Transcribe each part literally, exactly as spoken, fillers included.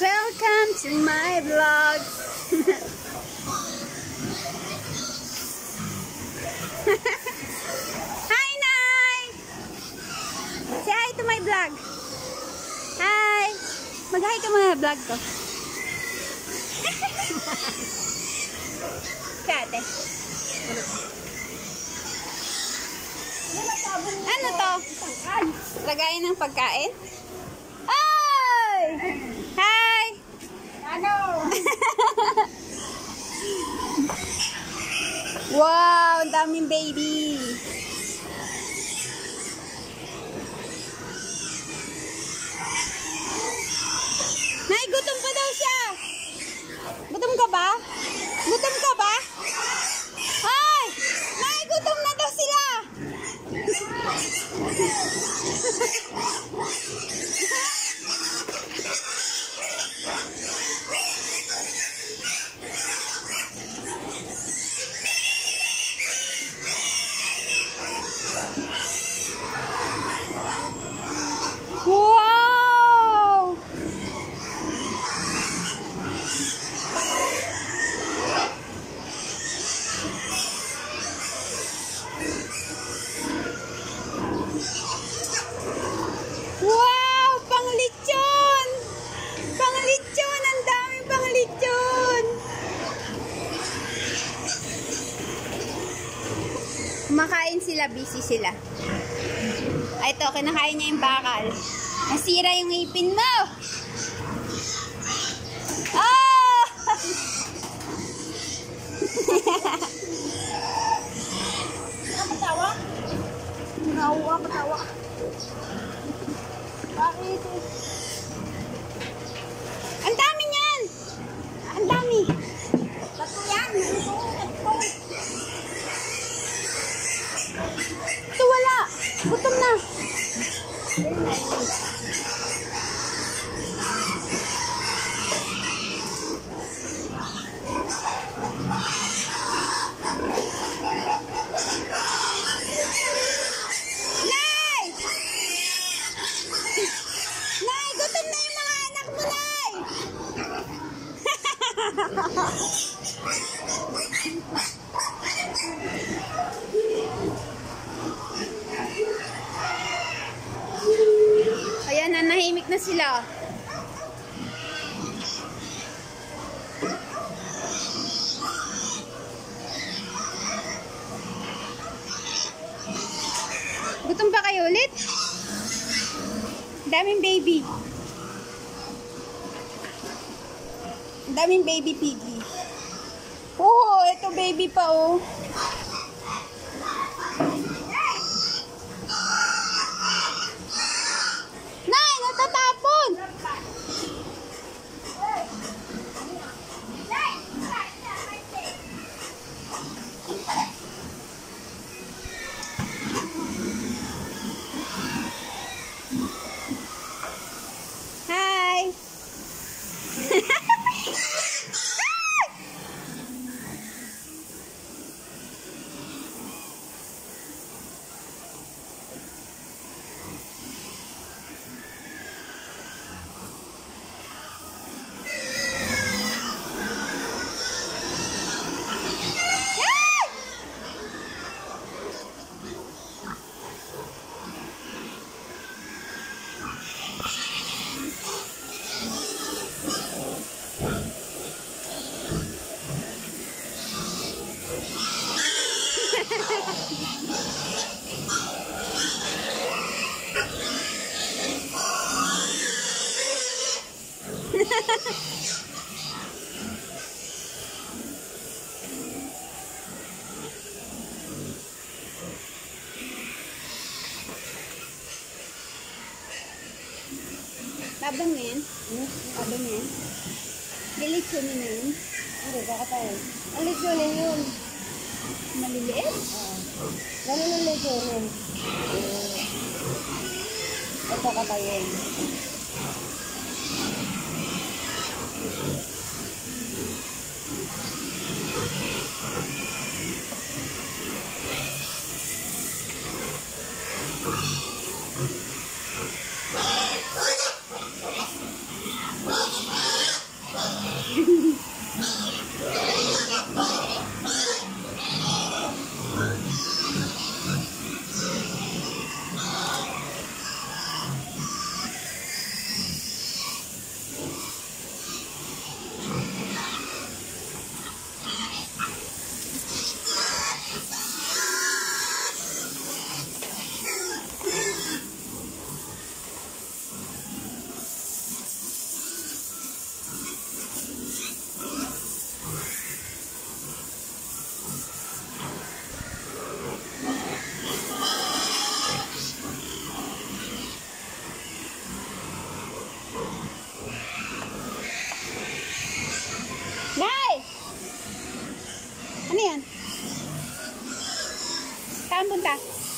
Welcome to my vlog. Hi, Nay! Say hi to my vlog. Hi! Mag-hi ka mga vlog ko. Kate. Ano to? Lagayin ng pagkain? Ay! Hi! Ano? Wow! Ang daming baby! Nay, gutom pa daw siya! Gutom ka ba? Gutom ka ba? Ay! Nay, gutom na daw sila! Wow! Wow! Panglitsyon! Panglitsyon! Ang daming panglitsyon! Kumakain sila, busy sila. Ay, ito, kinakain niya yung bakal. Nasira yung ngipin mo! Oh! Patawa? Nawa, patawa. Bakit? Ang dami niyan! Ang dami! Tatlo yan. Ito, tatlo. Ito wala! Gutom na! Nay! Nay! Gutom na yung mga anak mo, Nay! Ayan, nanahimik na sila. Gutom pa kayo ulit? Daming baby. Daming baby piggy. Oh, ito baby pa oh. Nay, natatapon! Hi! Tabang yan? Tabang yan? Dilitsunin na yun? Hindi, kakatayin. Ang lesionin yun. Maliliit? Oo. Ganun ang lesionin. At kakatayin. siya?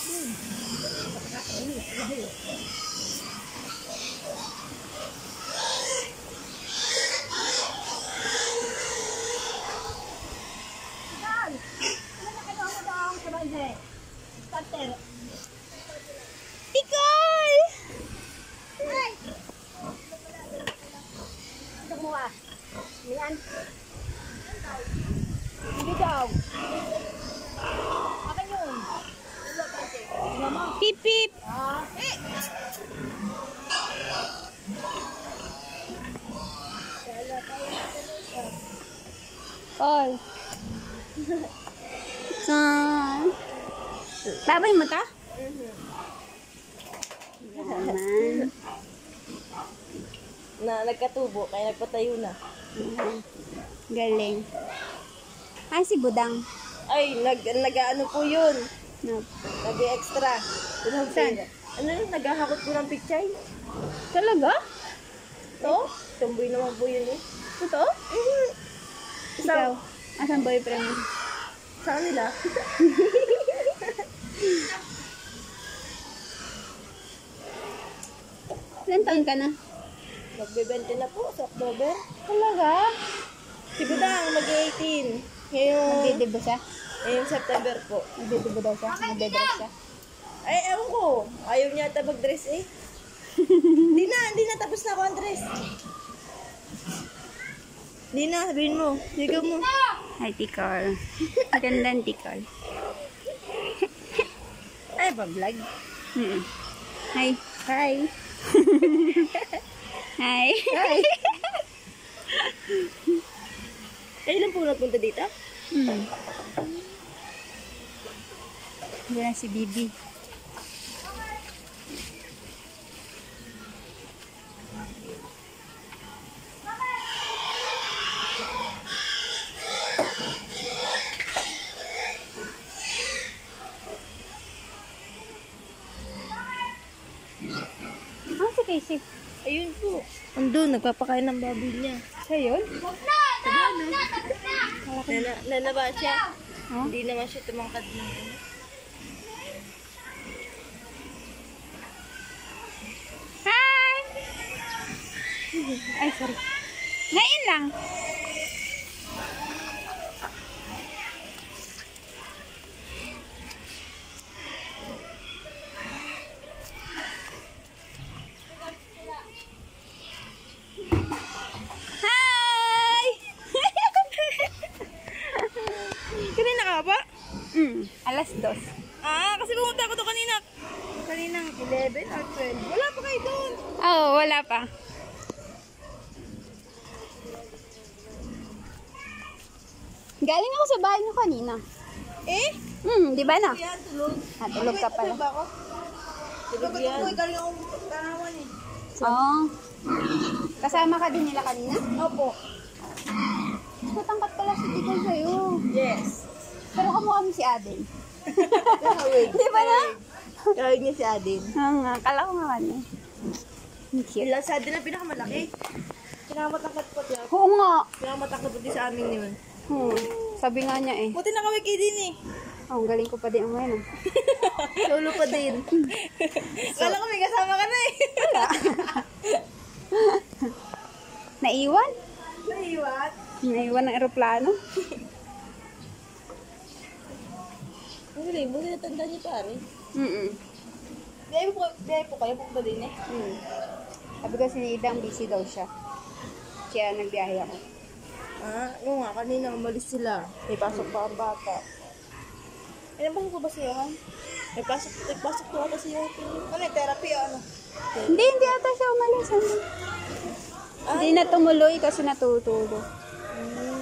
Tikol! Ito mo ah. Yan. Hindi daw. Akin yun. Pip pip! Ah. Eh! Call. Saan? Babay mo ta? Naman. Na nagkatubo, kaya nagpatayo na. Mhm. Galing. Ay, si Budang. Ay, nag, nag-ano po yun. No. Nag-extra. Saan? Ano yun? Naghahakot po ng pichay. Talaga? To? Tumboy naman po yun eh. Ito? Ikaw? Asan boyfriend mo? Sa kanila? Ilan taon ka na? Magbebente na po sa October. Talaga? Si Budang, mag-eighteen. Ngayong, Nagdidibo siya? ngayong September po. Nagdidibo daw siya? Nagdedress siya? Ay, ewan ko. Ayaw niya ata mag-dress eh. Hindi na, hindi na. Tapos na ako ang dress. Hindi na, sabihin mo. Sigaw mo. Hi, Tikol. Gandang Tikol. Ay, pa-vlog. Mm-mm. Hi. Hi. Hi. Hi. Ay, ilan po nagpunta dito? Mm. Diyan na si Bibi. Ah, si Casey. Ayun po. Andun, nagpapakain ng baboy niya. Siya yun? Nana, nanaba siya. Oh? Hindi naman siya tumangkad ng ano. Hi! Ay, sorry. Ngayon lang. Hi! Kanina ka ba? mm, alas dos. Ah, kasi pumunta ako to kanina. Kaninang eleven or twelve. Wala pa kayo doon. Oo, oh, wala pa. Galing ako sa bahay niyo kanina. Eh? Hmm, di ba na? Yan, tulog. Natulog ka pala. Ba ako? Tulog yan. Tulog galing akong tanawan eh. Oo. Oh. Kasama ka din nila kanina? Opo. Matangkat pala si Tikol sa'yo. Yes. Pero kamukha mo si Aden. Di ba na? Kawig niya si Adin. Oo nga, kala ko nga kanina. Ang cute. Ilang sa Adin ang pinakamalaki. Pinakamatangkat po siya. Oo nga. Pinakamatangkat po din sa amin yun. Hmm. Sabi nga niya eh. Buti nakawig kayo din eh. Oh, ang galing ko pa din ngayon. ah. Solo pa din. Kala ko may kasama ka na eh. Naiwan? Naiwan? Naiwan ng eroplano? Ang galing, buti natanda niyo pare. Mm-mm. Biyay po, biyay po kayo, pupunta din eh. Mm. Sabi ko si Nidang busy daw siya. Kaya nagbiyahe ako. Ah, oo nga, kanina umalis sila. May pasok pa ang bata. Ilan ba po ba si Johan? May pasok, may pasok po ata si Johan. Ano yung therapy o ano? Hindi, hindi ata siya umalis. Hindi, Ah, hindi na tumuloy kasi natutulog. Hmm.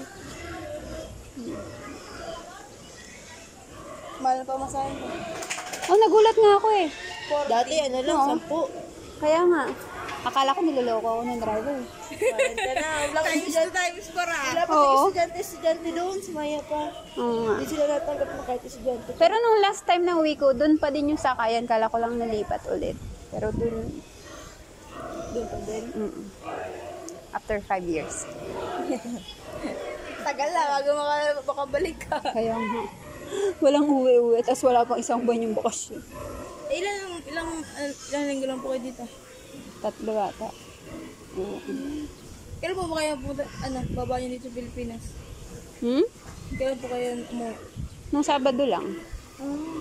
Mahal pa masahin mo. Oh, nagulat nga ako eh. Dati ano lang, Oo. sampu. Kaya nga. Akala ko niloloko ako ng driver. Kwenta na. Wala pa estudyante. Times para. Wala pa Oo. estudyante, estudyante doon. Si Maya pa. Oo nga. Hindi sila natanggap na kahit estudyante. Pero nung last time ng uwi ko, dun pa din yung sakayan. Kala ko lang nalipat ulit. Pero dun, Doon pa din. mm after five years. Tagal na, bago maka, makabalik ka. Kaya nga. Walang uwi-uwi, tapos wala pang isang buwan yung bakasyon. Eh, ilang, ilang, uh, ilang linggo lang po kayo dito? Tatlo ata. Oo. Kailan po ba kayo pumunta, ano, baba niyo dito sa Pilipinas? Hmm? Kailan po kayo umuwi? Nung Sabado lang. Ah,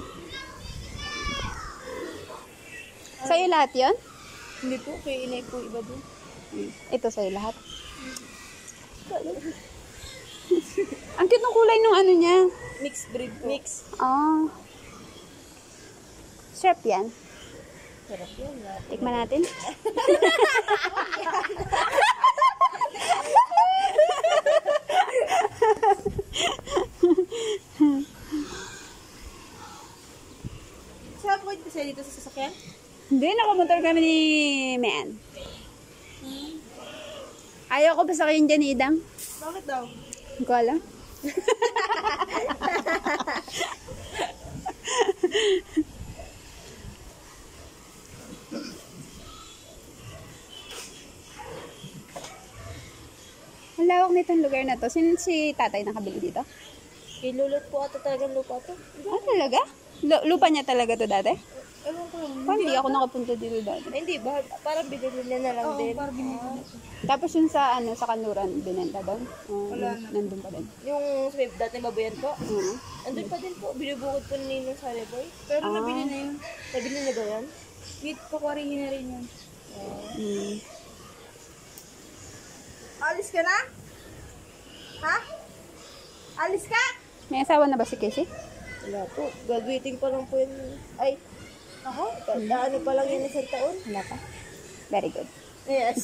Sa'yo lahat yun? hindi po, kay inay po iba doon. Ito sa'yo lahat. Ang cute ng kulay nung ano niya. Mixed breed po. Mix. Ah. Sarap yan. Sarap yan. Lahat. Tikman natin. Saan po kayo kasi dito sa sasakyan? Hindi, nakamotor kami ni Man. Ayaw ko pa sa kayo dyan, Idang. Bakit daw? Hindi ko alam. Ang lawak nitong lugar na to. Sino si tatay nakabili dito? Kay Lulot po ata talagang lupa to. Ah, talaga? Lu- lupa niya talaga to dati? Ewan ko lang. Paano hindi ako nakapunta dito dati? Ay, hindi, ba, parang binili niya na lang din. Oo, parang binili niya. Tapos yung sa ano sa Kanluran, binenta doon? Uh, Wala na. Nandun pa din. Yung swift dati mabayan po. Oo. Andun pa din po, binubukod po ni Ninong Sally Boy. Pero Ah. nabili na yun. Nabili na ba yan? Wait, kukwarihin na rin yun. Mm. Alis ka na? Ha? Alis ka? May asawa na ba si Casey? Wala po. Graduating pa lang po yun. Ay, ako? Ano pa lang yun isang taon? Wala pa. Very good. Yes.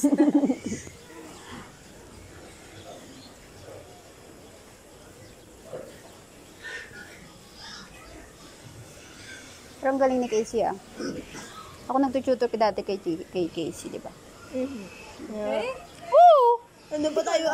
Pero ang galing ni Casey ah. Ako nagtututor ka dati kay, kay Casey, di ba? Mhm. Yeah. Oo! Nandun pa tayo